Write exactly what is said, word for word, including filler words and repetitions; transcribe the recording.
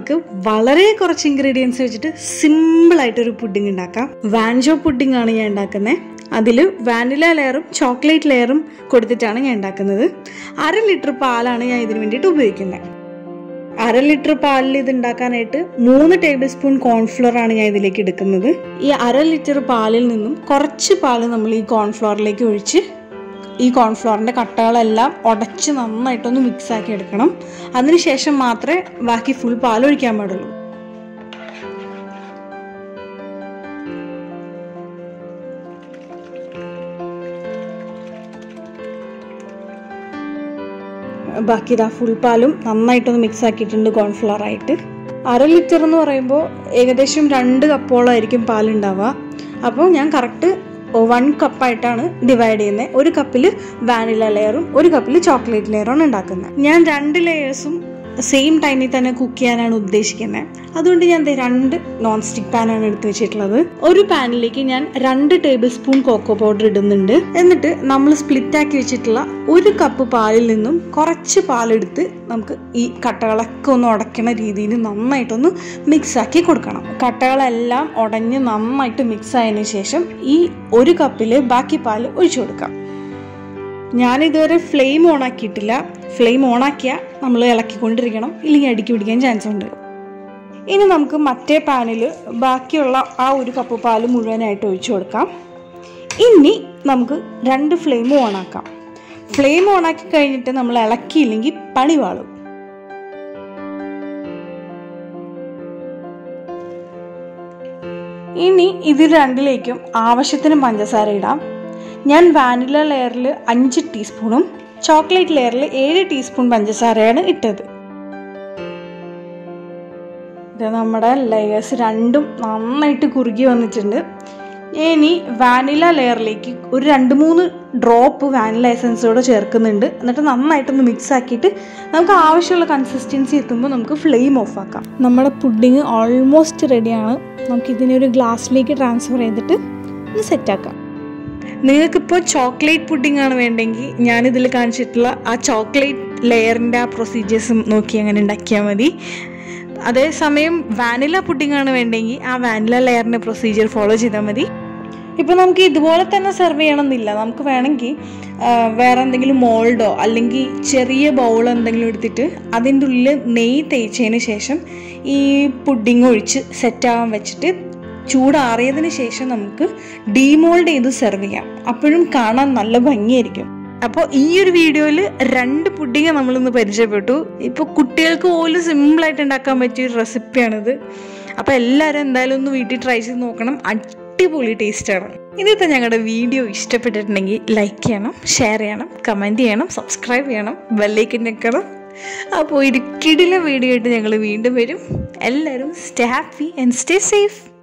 നമുക്ക് വളരെ കുറച്ച് ഇൻഗ്രീഡിയൻസ് വെച്ചിട്ട് സിമ്പിളായിട്ടൊരു പുഡിംഗ് ഉണ്ടാക്കാം. വാൻജോ പുഡിംഗ് ആണ് ഞാൻ ഉണ്ടാക്കുന്നത്. അതിൽ വാനില ലെയറും ചോക്ലേറ്റ് ലെയറും കൊടുത്തിട്ടാണ് ഞാൻ ഉണ്ടാക്കുന്നത്. അര ലിറ്റർ പാലാണ് ഞാൻ ഇതിന് വേണ്ടിയിട്ട് ഉപയോഗിക്കുന്നത്. അര ലിറ്റർ പാലിൽ ഇത് ഉണ്ടാക്കാനായിട്ട് മൂന്ന് ടേബിൾ സ്പൂൺ കോൺഫ്ലോർ ആണ് ഞാൻ ഇതിലേക്ക് എടുക്കുന്നത്. ഈ അര ലിറ്റർ പാലിൽ നിന്നും കുറച്ച് പാല് നമ്മൾ ഈ കോൺഫ്ലോറിലേക്ക് ഒഴിച്ച് ഈ കോൺഫ്ലോറിൻ്റെ കട്ടകളെല്ലാം ഉടച്ച് നന്നായിട്ടൊന്ന് മിക്സ് ആക്കി എടുക്കണം. അതിനുശേഷം മാത്രമേ ബാക്കി ഫുൾ പാൽ ഒഴിക്കാൻ പാടുള്ളൂ. ബാക്കി ഇതാ ഫുൾ പാലും നന്നായിട്ടൊന്ന് മിക്സ് ആക്കിയിട്ടുണ്ട് കോൺഫ്ലവറായിട്ട്. അര ലിറ്റർ എന്ന് പറയുമ്പോൾ ഏകദേശം രണ്ട് കപ്പോളമായിരിക്കും പാലുണ്ടാവുക. അപ്പോൾ ഞാൻ കറക്റ്റ് വൺ കപ്പായിട്ടാണ് ഡിവൈഡ് ചെയ്യുന്നത്. ഒരു കപ്പിൽ വാനില ലെയറും ഒരു കപ്പിൽ ചോക്ലേറ്റ് ലെയറുമാണ് ഉണ്ടാക്കുന്നത്. ഞാൻ രണ്ട് ലെയേഴ്സും സെയിം ടൈമിൽ തന്നെ കുക്ക് ചെയ്യാനാണ് ഉദ്ദേശിക്കുന്നത്. അതുകൊണ്ട് ഞാൻ രണ്ട് നോൺ സ്റ്റിക്ക് പാനാണ് എടുത്ത് വെച്ചിട്ടുള്ളത്. ഒരു പാനിലേക്ക് ഞാൻ രണ്ട് ടേബിൾ സ്പൂൺ കോക്കോ പൗഡർ ഇടുന്നുണ്ട്. എന്നിട്ട് നമ്മൾ സ്പ്ലിറ്റ് ആക്കി വെച്ചിട്ടുള്ള ഒരു കപ്പ് പാലിൽ നിന്നും കുറച്ച് പാലെടുത്ത് നമുക്ക് ഈ കട്ടകളൊക്കെ ഒന്ന് ഉടയ്ക്കണ രീതിയിൽ നന്നായിട്ടൊന്ന് മിക്സ് ആക്കി കൊടുക്കണം. കട്ടകളെല്ലാം ഉടഞ്ഞ് നന്നായിട്ട് മിക്സ് ആയതിനു ശേഷം ഈ ഒരു കപ്പിൽ ബാക്കി പാല് ഒഴിച്ചു കൊടുക്കാം. ഞാനിതുവരെ ഫ്ലെയിം ഓൺ ആക്കിയിട്ടില്ല. ഫ്ലെയിം ഓൺ ആക്കിയാൽ നമ്മൾ ഇളക്കിക്കൊണ്ടിരിക്കണം, ഇല്ലെങ്കിൽ അടുക്കി പിടിക്കാൻ ചാൻസ് ഉണ്ട്. ഇനി നമുക്ക് മറ്റേ പാനിൽ ബാക്കിയുള്ള ആ ഒരു കപ്പ് പാല് മുഴുവനായിട്ട് ഒഴിച്ചു കൊടുക്കാം. ഇനി നമുക്ക് രണ്ട് ഫ്ലെയിം ഓൺ ആക്കാം. ഫ്ലെയിം ഓൺ ആക്കി കഴിഞ്ഞിട്ട് നമ്മൾ ഇളക്കിയില്ലെങ്കിൽ പണി വാളും. ഇനി ഇതിൽ രണ്ടിലേക്കും ആവശ്യത്തിന് പഞ്ചസാര ഇടാം. ഞാൻ വാനില ലെയറിൽ അഞ്ച് ടീസ്പൂണും ചോക്ലേറ്റ് ലെയറിൽ ഏഴ് ടീസ്പൂൺ പഞ്ചസാരയാണ് ഇട്ടത്. ഇത് നമ്മുടെ ലെയേഴ്സ് രണ്ടും നന്നായിട്ട് കുറുകി വന്നിട്ടുണ്ട്. ഇനി വാനില ലെയറിലേക്ക് ഒരു രണ്ട് മൂന്ന് ഡ്രോപ്പ് വാനില എസൻസോടെ ചേർക്കുന്നുണ്ട്. എന്നിട്ട് നന്നായിട്ടൊന്ന് മിക്സ് ആക്കിയിട്ട് നമുക്ക് ആവശ്യമുള്ള കൺസിസ്റ്റൻസി എത്തുമ്പോൾ നമുക്ക് ഫ്ലെയിം ഓഫ് ആക്കാം. നമ്മുടെ പുഡിങ് ഓൾമോസ്റ്റ് റെഡിയാണ്. നമുക്കിതിനെ ഒരു ഗ്ലാസ്സിലേക്ക് ട്രാൻസ്ഫർ ചെയ്തിട്ട് ഒന്ന് സെറ്റാക്കാം. നിങ്ങൾക്കിപ്പോൾ ചോക്ലേറ്റ് പുഡിംഗ് ആണ് വേണ്ടെങ്കിൽ ഞാനിതിൽ കാണിച്ചിട്ടുള്ള ആ ചോക്ലേറ്റ് ലെയറിൻ്റെ ആ പ്രൊസീജിയേഴ്സും നോക്കി അങ്ങനെ ഉണ്ടാക്കിയാൽ മതി. അതേസമയം വാനില പുഡിംഗ് ആണ് വേണ്ടെങ്കിൽ ആ വാനില ലെയറിൻ്റെ പ്രൊസീജിയർ ഫോളോ ചെയ്താൽ മതി. ഇപ്പോൾ നമുക്ക് ഇതുപോലെ തന്നെ സെർവ് ചെയ്യണമെന്നില്ല. നമുക്ക് വേണമെങ്കിൽ വേറെ എന്തെങ്കിലും മോൾഡോ അല്ലെങ്കിൽ ചെറിയ ബൗൾ എന്തെങ്കിലും എടുത്തിട്ട് അതിൻ്റെ ഉള്ളിൽ നെയ്യ് തേച്ചതിന് ശേഷം ഈ പുഡിംഗ് ഒഴിച്ച് സെറ്റാകാൻ വെച്ചിട്ട് ചൂടാറിയതിന് ശേഷം നമുക്ക് ഡീമോൾഡ് ചെയ്ത് സെർവ് ചെയ്യാം. അപ്പോഴും കാണാൻ നല്ല ഭംഗിയായിരിക്കും. അപ്പോൾ ഈ ഒരു വീഡിയോയിൽ രണ്ട് പുഡിങ് നമ്മളിന്ന് പരിചയപ്പെട്ടു. ഇപ്പോൾ കുട്ടികൾക്ക് പോലും സിമ്പിളായിട്ട് ഉണ്ടാക്കാൻ പറ്റിയൊരു റെസിപ്പിയാണിത്. അപ്പോൾ എല്ലാവരും എന്തായാലും ഒന്ന് വീട്ടിൽ ട്രൈ ചെയ്ത് നോക്കണം. അടിപൊളി ടേസ്റ്റാണ്. ഇന്നത്തെ ഞങ്ങളുടെ വീഡിയോ ഇഷ്ടപ്പെട്ടിട്ടുണ്ടെങ്കിൽ ലൈക്ക് ചെയ്യണം, ഷെയർ ചെയ്യണം, കമൻറ്റ് ചെയ്യണം, സബ്സ്ക്രൈബ് ചെയ്യണം, ബെല്ലൈക്കൻ ഞെക്കണം. അപ്പോൾ ഒരു കിടിലൻ വീഡിയോ ആയിട്ട് ഞങ്ങൾ വീണ്ടും വരും. എല്ലാവരും stay happy and stay safe.